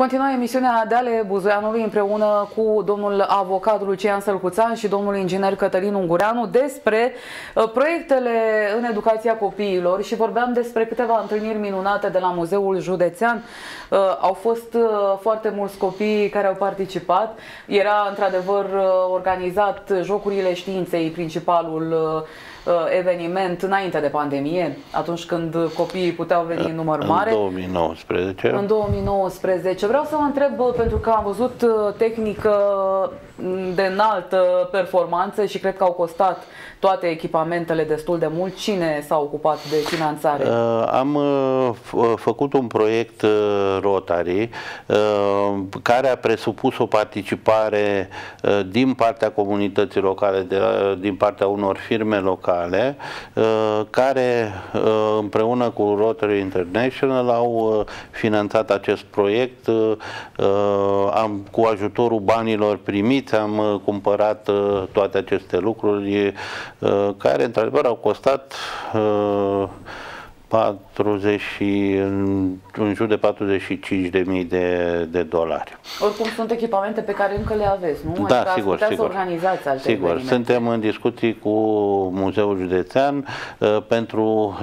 Continua emisiunea de ale Buzoianului împreună cu domnul avocat Lucian Sălcuțan și domnul inginer Cătălin Ungureanu despre proiectele în educația copiilor și vorbeam despre câteva întâlniri minunate de la Muzeul Județean. Au fost foarte mulți copii care au participat. Era într-adevăr organizat Jocurile Științei, principalul eveniment înainte de pandemie, atunci când copiii puteau veni în număr mare. În 2019. În 2019. Vreau să vă întreb, pentru că am văzut tehnică de înaltă performanță și cred că au costat toate echipamentele destul de mult. Cine s-a ocupat de finanțare? Am făcut un proiect Rotary care a presupus o participare din partea comunității locale, din partea unor firme locale, care împreună cu Rotary International au finanțat acest proiect. Cu ajutorul banilor primiți am cumpărat toate aceste lucruri care într-adevăr au costat în jur de 45.000 de dolari. Oricum sunt echipamente pe care încă le aveți, nu? Da, adică sigur, să organizați alte sigur. evenimente. Suntem în discuții cu Muzeul Județean pentru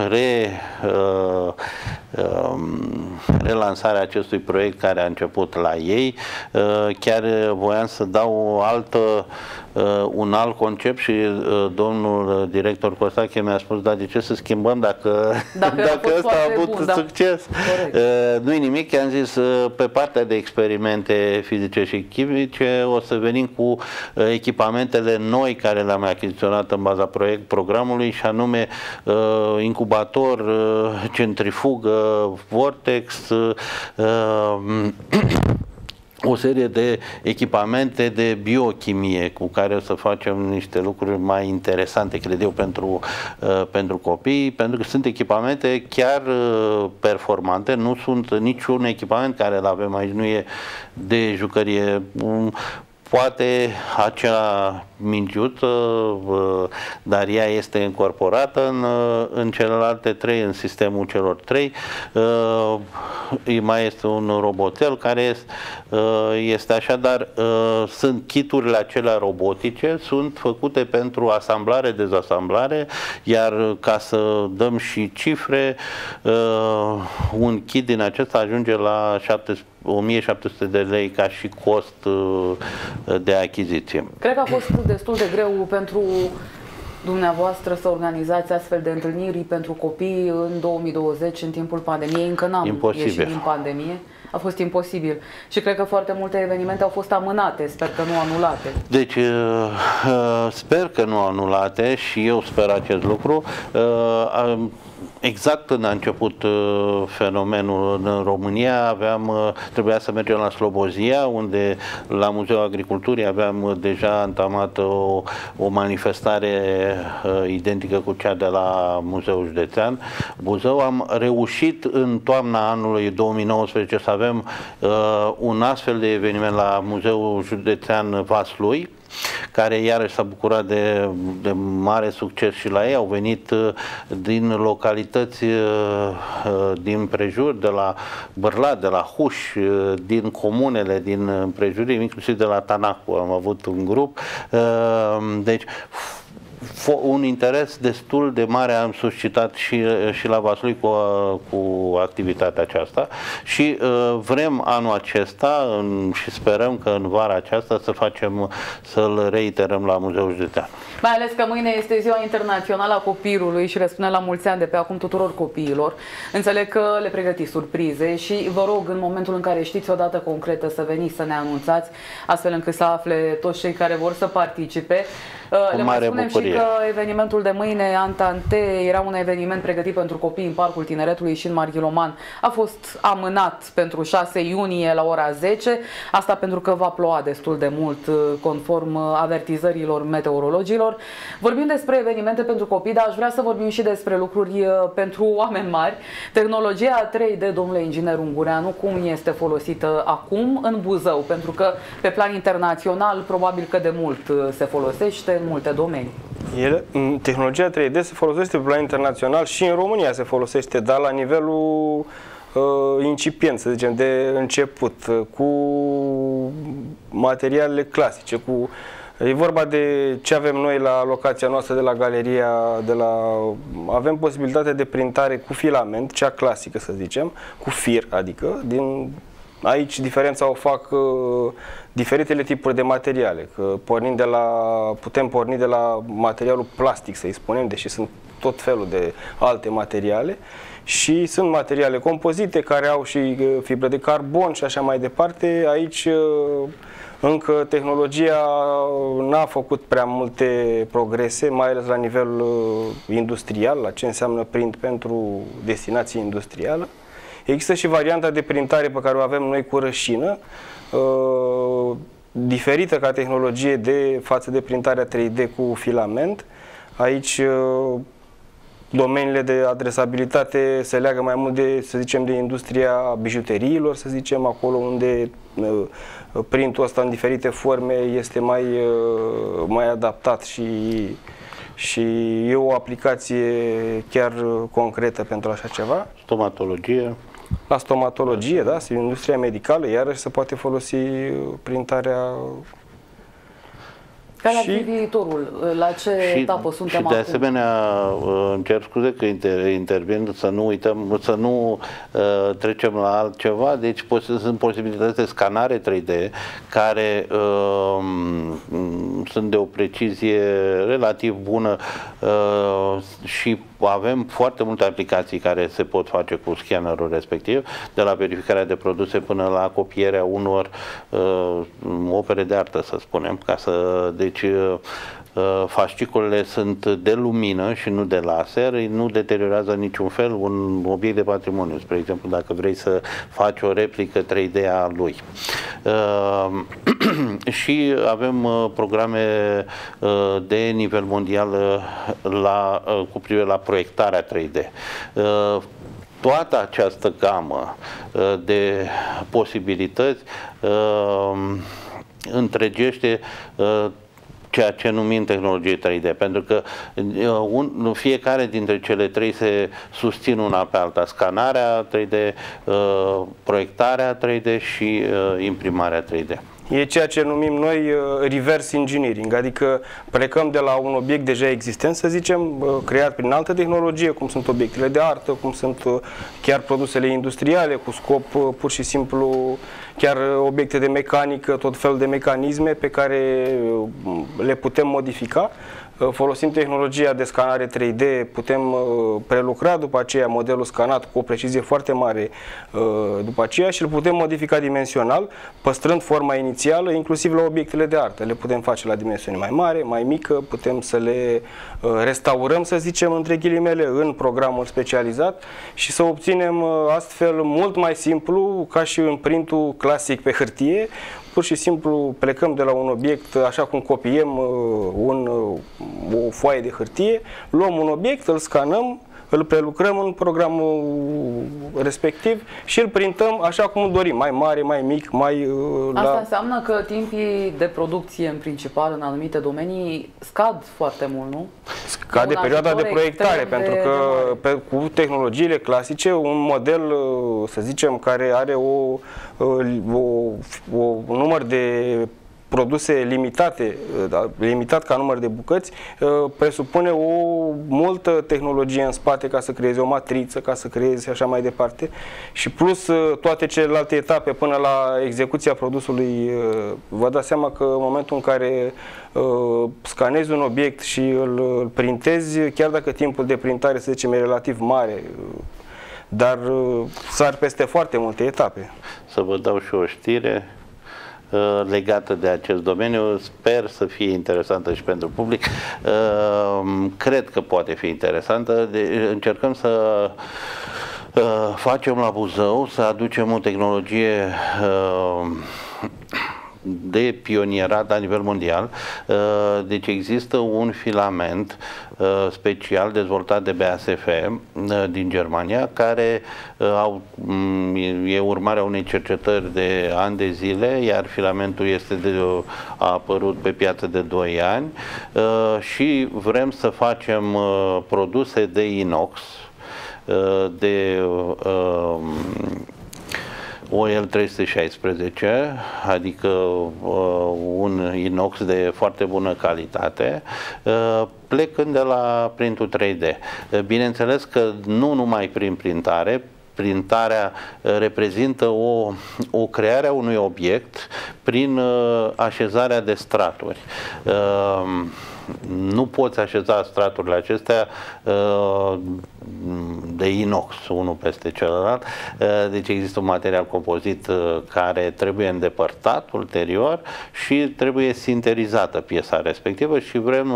relansarea acestui proiect care a început la ei. Chiar voiam să dau un alt concept și domnul director Costache mi-a spus, da, de ce să schimbăm dacă ăsta a avut succes? Nu-i nimic, i-am zis, pe partea de experimente fizice și chimice o să venim cu echipamentele noi care le-am achiziționat în baza programului, și anume incubator, centrifugă, vortex, o serie de echipamente de biochimie cu care o să facem niște lucruri mai interesante, cred eu, pentru copii, pentru că sunt echipamente chiar performante, nu sunt niciun echipament care îl avem aici, nu e de jucărie. Poate acea mingiuță, dar ea este incorporată în celelalte trei, în sistemul celor trei. Mai este un robotel care este așa, dar sunt kiturile acelea robotice, sunt făcute pentru asamblare, dezasamblare, iar ca să dăm și cifre, un kit din acesta ajunge la 1700 de lei ca și cost de achiziție. Cred că a fost destul de greu pentru dumneavoastră să organizați astfel de întâlniri pentru copii în 2020, în timpul pandemiei. Încă n-am ieșit din pandemie. A fost imposibil. Și cred că foarte multe evenimente au fost amânate, sper că nu anulate. Deci, sper că nu anulate și eu sper acest lucru. Exact când a început fenomenul în România, trebuia să mergem la Slobozia, unde la Muzeul Agriculturii aveam deja întamat o manifestare identică cu cea de la Muzeul Județean Buzău. Am reușit în toamna anului 2019 să avem un astfel de eveniment la Muzeul Județean Vaslui, care iarăși s-a bucurat de mare succes și la ei. Au venit din localități din prejur, de la Bârlat, de la Huș, din comunele din împrejurim, inclusiv de la Tanacu am avut un grup. Deci un interes destul de mare am suscitat și la Vaslui cu activitatea aceasta și vrem anul acesta și sperăm că în vara aceasta să-l reiterăm la Muzeul Județean. Mai ales că mâine este Ziua Internațională a Copilului și răspune la mulți ani de pe acum tuturor copiilor. Înțeleg că le pregătiți surprize și vă rog, în momentul în care știți o dată concretă, să veniți să ne anunțați, astfel încât să afle toți cei care vor să participe. Le mai spunem bucurie. Și că evenimentul de mâine, Antante, era un eveniment pregătit pentru copii în Parcul Tineretului și în Marghiloman. A fost amânat pentru 6 iunie la ora 10. Asta pentru că va ploua destul de mult, conform avertizărilor meteorologilor. Vorbim despre evenimente pentru copii, dar aș vrea să vorbim și despre lucruri pentru oameni mari. Tehnologia 3D, domnule inginer Ungureanu, cum este folosită acum în Buzău? Pentru că pe plan internațional probabil că de mult se folosește în multe domenii. Tehnologia 3D se folosește pe plan internațional și în România se folosește, dar la nivelul incipient, să zicem, de început, cu materialele clasice, e vorba de ce avem noi la locația noastră de la galeria, avem posibilitate de printare cu filament, cea clasică să zicem, cu fir, adică aici diferența o fac diferitele tipuri de materiale, că putem porni de la materialul plastic, să-i spunem, deși sunt tot felul de alte materiale, și sunt materiale compozite care au și fibre de carbon și așa mai departe. Aici încă tehnologia n-a făcut prea multe progrese, mai ales la nivel industrial, la ce înseamnă print pentru destinație industrială. Există și varianta de printare pe care o avem noi cu rășină, diferită ca tehnologie față de printarea 3D cu filament. Aici domeniile de adresabilitate se leagă mai mult de, să zicem, de industria bijuteriilor, să zicem, acolo unde printul ăsta în diferite forme este mai adaptat și e o aplicație chiar concretă pentru așa ceva. Stomatologie. La stomatologie, da, industria medicală, iarăși se poate folosi printarea. Care ar fi viitorul? La ce etapă suntem acum? Și de asemenea, îmi cer scuze că intervin, să nu uităm, să nu trecem la altceva, deci sunt posibilități de scanare 3D care sunt de o precizie relativ bună și avem foarte multe aplicații care se pot face cu scannerul respectiv, de la verificarea de produse până la copierea unor opere de artă, să spunem, deci fascicolele sunt de lumină și nu de laser, nu deteriorează niciun fel un obiect de patrimoniu, spre exemplu, dacă vrei să faci o replică 3D a lui. Și avem programe de nivel mondial cu privire la proiectarea 3D. Toată această gamă de posibilități întregește ceea ce numim tehnologie 3D, pentru că fiecare dintre cele trei se susțin una pe alta: scanarea 3D, proiectarea 3D și imprimarea 3D. E ceea ce numim noi reverse engineering, adică plecăm de la un obiect deja existent, să zicem, creat prin altă tehnologie, cum sunt obiectele de artă, cum sunt chiar produsele industriale, cu scop pur și simplu, chiar obiecte de mecanică, tot felul de mecanisme pe care le putem modifica. Folosim tehnologia de scanare 3D, putem prelucra după aceea modelul scanat cu o precizie foarte mare după aceea și îl putem modifica dimensional, păstrând forma inițială, inclusiv la obiectele de artă. Le putem face la dimensiuni mai mare, mai mică, putem să le restaurăm, să zicem, între ghilimele, în programul specializat și să obținem astfel mult mai simplu, ca și în printul clasic pe hârtie. Pur și simplu plecăm de la un obiect, așa cum copiem o foaie de hârtie, luăm un obiect, îl scanăm, îl prelucrăm în programul respectiv și îl printăm așa cum îl dorim, mai mare, mai mic, Asta înseamnă că timpii de producție, în principal, în anumite domenii, scad foarte mult, nu? Scade perioada de proiectare, pentru că cu tehnologiile clasice, un model, să zicem, care are un număr de produse limitate, limitat ca număr de bucăți, presupune o multă tehnologie în spate ca să creezi o matriță, ca să creezi așa mai departe. Și plus toate celelalte etape până la execuția produsului, vă dați seama că în momentul în care scanezi un obiect și îl printezi, chiar dacă timpul de printare, să zicem, e relativ mare, dar sar peste foarte multe etape. Să vă dau și o știre legată de acest domeniu, sper să fie interesantă și pentru public. Cred că poate fi interesantă. Încercăm să facem la Buzău, să aducem o tehnologie de pionierat la nivel mondial. Deci există un filament special dezvoltat de BASF din Germania, care e urmarea unei cercetări de ani de zile, iar filamentul a apărut pe piață de 2 ani și vrem să facem produse de inox de OL 316, adică un inox de foarte bună calitate, plecând de la printul 3D. Bineînțeles că nu numai prin printare, printarea reprezintă o creare a unui obiect prin așezarea de straturi. Nu poți așeza straturile acestea de inox, unul peste celălalt, deci există un material compozit care trebuie îndepărtat ulterior și trebuie sinterizată piesa respectivă și vrem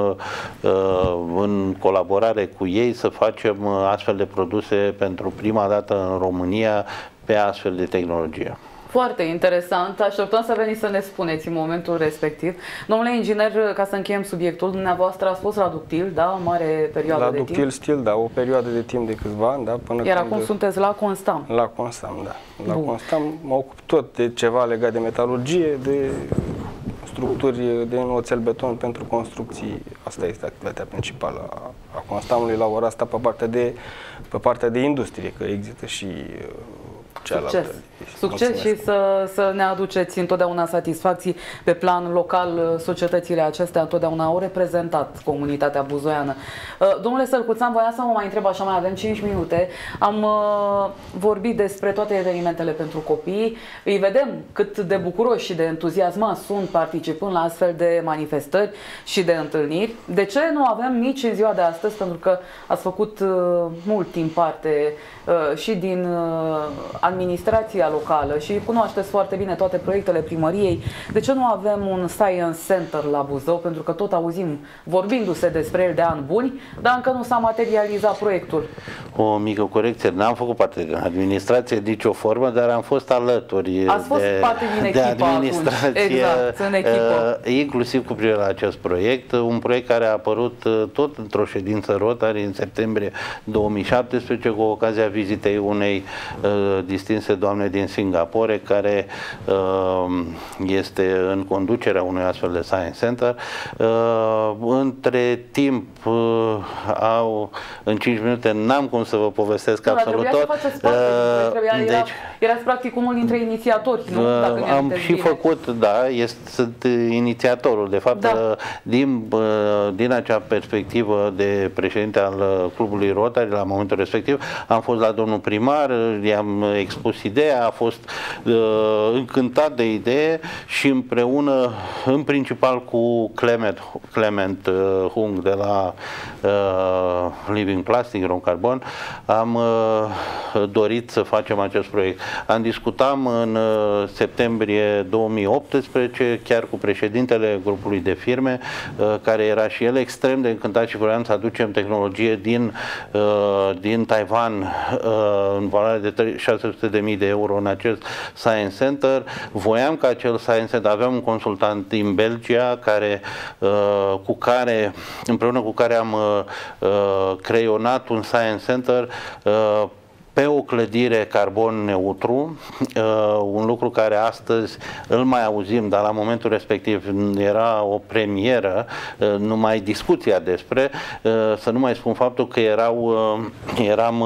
în colaborare cu ei să facem astfel de produse pentru prima dată în România pe astfel de tehnologie. Foarte interesant. Așteptăm să veniți să ne spuneți în momentul respectiv. Domnule inginer, ca să încheiem subiectul, dumneavoastră ați fost la Ductil, da? O mare perioadă de timp. La Ductil Steel, da, o perioadă de timp de câțiva ani, da? Până iar acum sunteți la Constam. La Constam, da. La Constam mă ocup tot de ceva legat de metalurgie, de structuri de oțel-beton pentru construcții. Asta este activitatea principală a Constamului la ora asta pe partea de industrie, că există și succes. Succes și să ne aduceți întotdeauna satisfacții pe plan local. Societățile acestea întotdeauna au reprezentat comunitatea buzoiană. Domnule Sălcuțan, voiam să mă mai întreb, așa mai avem 5 minute. Am vorbit despre toate evenimentele pentru copii. Îi vedem cât de bucuroși și de entuziasmați sunt participând la astfel de manifestări și de întâlniri. De ce nu avem nici în ziua de astăzi, pentru că ați făcut mult timp parte și din administrația locală și cunoașteți foarte bine toate proiectele primăriei, de ce nu avem un Science Center la Buzău? Pentru că tot auzim vorbindu-se despre el de ani buni, dar încă nu s-a materializat proiectul. O mică corecție, n-am făcut parte din administrație de nicio formă, dar am fost alături parte din de administrație, exact, în echipă. Inclusiv cu privire la acest proiect, un proiect care a apărut tot într-o ședință Rotary în septembrie 2017 cu ocazia vizitei unei distinse doamne din Singapore, care este în conducerea unui astfel de Science Center. Între timp, în 5 minute n-am cum să vă povestesc absolut tot. Erați practic unul dintre inițiatori, nu? Am și făcut, da, sunt inițiatorul. De fapt, da. Din acea perspectivă de președinte al clubului Rotary, la momentul respectiv, am fost la domnul primar, i-am expus ideea, a fost încântat de idee și împreună, în principal cu Clement Hung de la Living Plastic, Romcarbon, am dorit să facem acest proiect. Discutam în septembrie 2018 chiar cu președintele grupului de firme, care era și el extrem de încântat și vroiam să aducem tehnologie din Taiwan în valoare de 600.000 de euro în acest Science Center. Voiam ca acel Science Center, aveam un consultant din Belgia împreună cu care am creionat un Science Center pe o clădire carbon neutru, un lucru care astăzi îl mai auzim, dar la momentul respectiv era o premieră, numai discuția despre, să nu mai spun faptul că eram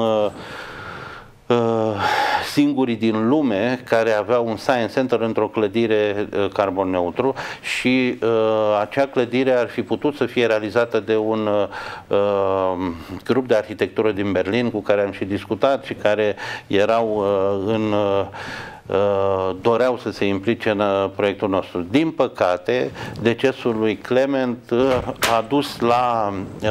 singurii din lume care aveau un Science Center într-o clădire carbon neutru și acea clădire ar fi putut să fie realizată de un grup de arhitectură din Berlin cu care am și discutat și care erau doreau să se implice în proiectul nostru. Din păcate, decesul lui Clement a dus la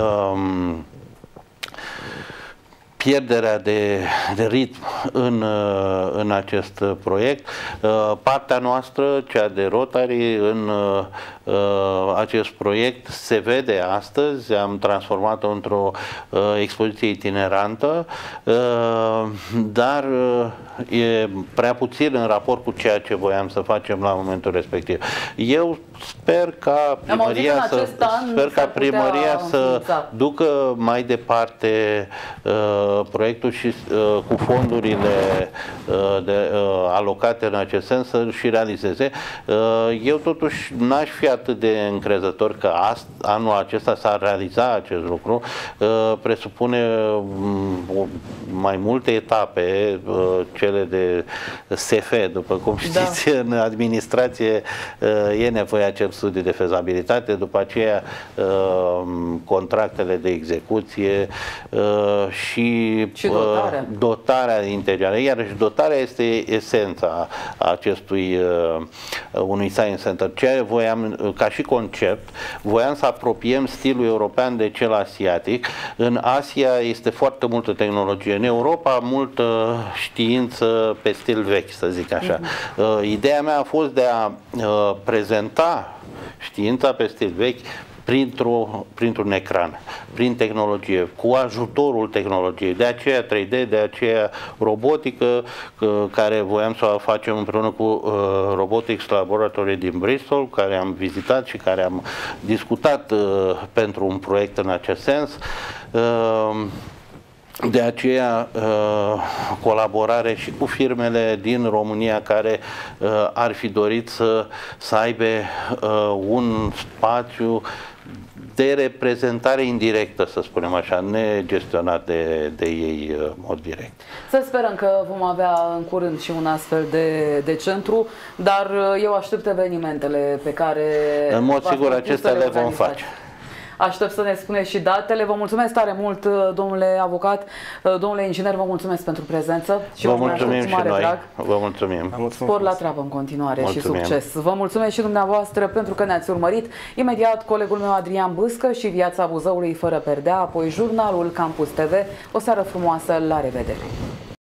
pierderea de ritm în acest proiect. Partea noastră, cea de Rotary, în acest proiect se vede astăzi. Am transformat-o într-o expoziție itinerantă, dar e prea puțin în raport cu ceea ce voiam să facem la momentul respectiv. Eu Sper ca primăria să ducă mai departe proiectul și cu fondurile alocate în acest sens să și realizeze. Eu totuși n-aș fi atât de încrezător că anul acesta s-ar realiza acest lucru. Presupune mai multe etape, cele de SF, după cum știți, în administrație e nevoie acel studiu de fezabilitate, după aceea contractele de execuție și dotarea interioară. Iarăși dotarea este esența acestui unui Science Center. Ce voiam, ca și concept, voiam să apropiem stilul european de cel asiatic. În Asia este foarte multă tehnologie, în Europa multă știință pe stil vechi, să zic așa. Ideea mea a fost de a prezenta știința pe stil vechi printr-un ecran, prin tehnologie, cu ajutorul tehnologiei. De aceea 3D, de aceea robotică, care voiam să o facem împreună cu Robotics Laboratory din Bristol, care am vizitat și care am discutat pentru un proiect în acest sens. De aceea colaborare și cu firmele din România care ar fi dorit să aibă un spațiu de reprezentare indirectă, să spunem așa, negestionat de ei în mod direct. Să sperăm că vom avea în curând și un astfel de centru, dar eu aștept evenimentele pe care... În mod sigur acestea le vom face. Aștept să ne spuneți și datele. Vă mulțumesc tare mult, domnule avocat, domnule inginer, vă mulțumesc pentru prezență. Și vă mulțumim și noi. Drag. Vă mulțumim. Spor la treabă în continuare și succes. Vă mulțumesc și dumneavoastră pentru că ne-ați urmărit. Imediat colegul meu Adrian Bâscă și Viața Buzăului fără perdea, apoi jurnalul Campus TV. O seară frumoasă, la revedere!